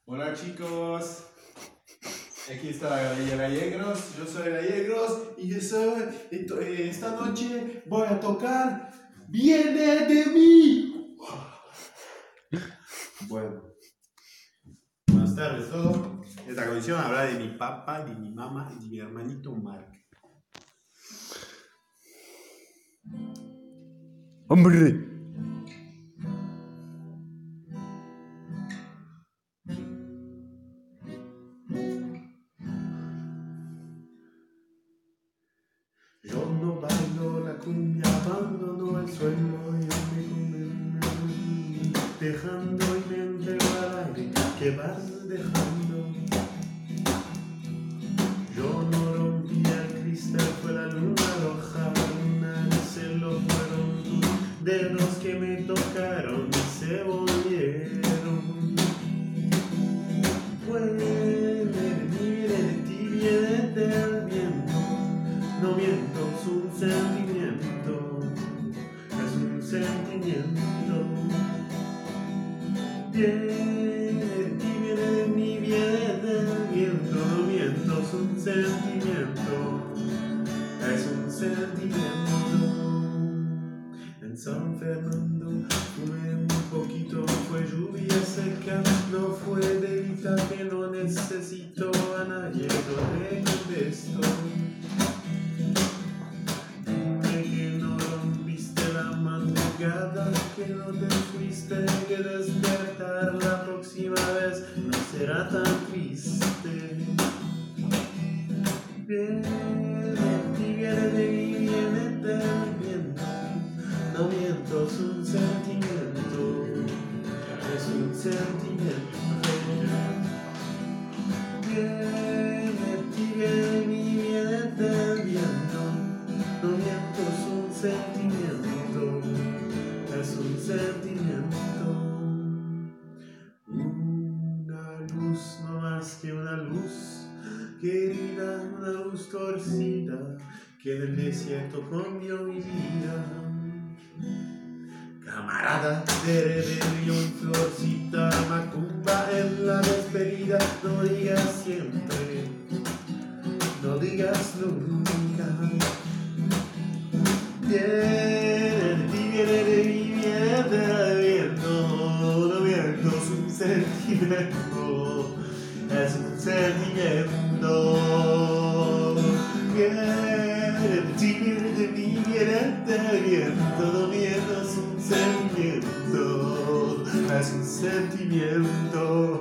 Hola chicos, aquí está la Galería Gallegros, yo soy Gallegros y esta noche voy a tocar Viene de mí. Bueno, buenas tardes a todos. Esta canción habla de mi papá, de mi mamá y de mi hermanito Mark. ¡Hombre! Yo no bailo la cumbia, abandono el suelo, yo me condené, dejando y me entrego al aire que vas dejando. Yo no rompí el cristal, fue la luna roja, la luna de cielo, fueron tus dedos que me tocaron y se volvieron. Viene de ti, viene del viento, no miento, es un sentimiento, es un sentimiento. Viene de ti, viene de mí, viene del viento, no miento, es un sentimiento, es un sentimiento. En San Fernando fumé un poquito, fue lluvia seca, no fue delita que no necesito a nadie, lo contesto. Dime que no rompiste la madrugada, que no te fuiste, que despertar la próxima vez no será tan triste. Viene de mí, viene del viento, no miento, es un sentimiento, es un sentimiento. Viene de mí, viene del viento, no miento, es un sentimiento, es un sentimiento. Una luz, no más que una luz, querida, una luz torcida, que del desierto cambió mi vida. Camarada de rebelión, florcita, macumba en la despedida, no digas siempre, no digas nunca. Viene de ti, viene de mí, viene del viento, no miento, es un sentimiento, es un sentimiento. Viene de ti, viene de mí, viene del viento, no miento, es un sentimiento, es un sentimiento.